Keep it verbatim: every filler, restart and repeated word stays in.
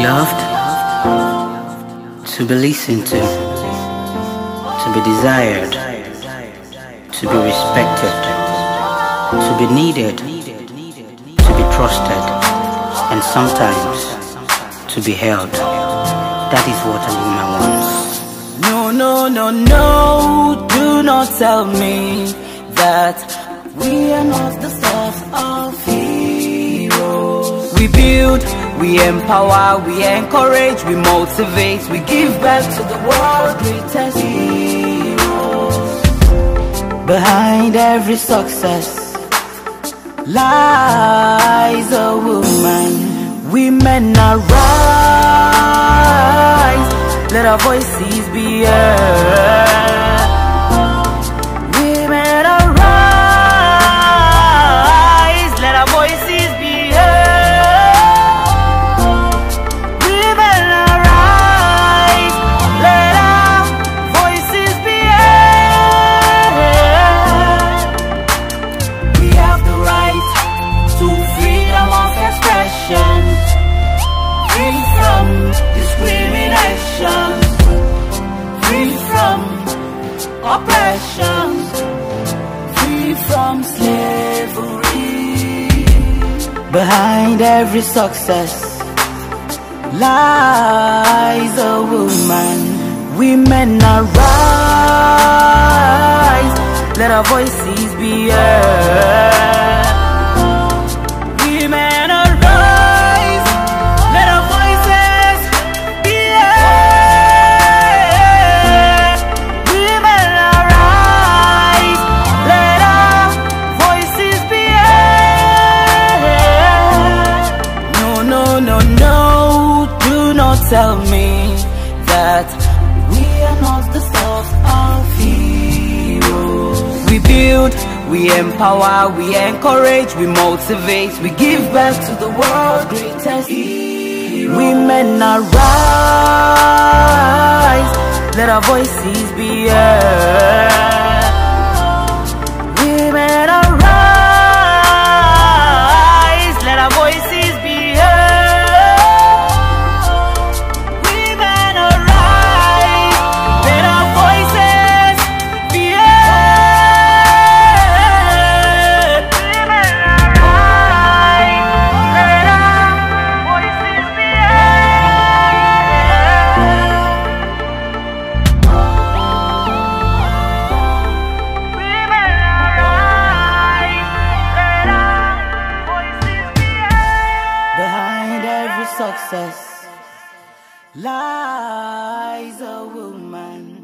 loved, to be listened to, to be desired, to be respected, to be needed, to be trusted, and sometimes to be held. That is what a woman wants. No, no, no, no, do not tell me that we are not the source of heroes. We build, we empower, we encourage, we motivate, we give back to the world's greatest heroes. Behind every success lies a woman. Women arise, let our voices be heard. Women arise, let our voices be heard. Women arise, let our voices be heard. We have the right to freedom of expression, free from discrimination, free from oppression, free from slavery. Behind every success lies a woman. Women arise, let our voices be heard. Women arise, let our voices be heard. Women arise, let our voices be heard. No, no, no, no, do not tell me that we are not the source of heroes. We build, we empower, we encourage, we motivate, we give back to the world's greatest heroes. Women arise, let our voices be heard. Women arise, let our voices be heard. Women arise, let our voices be heard. Women arise, let our voices be heard. Women arise, let our voices be heard. Behind every success lies a woman.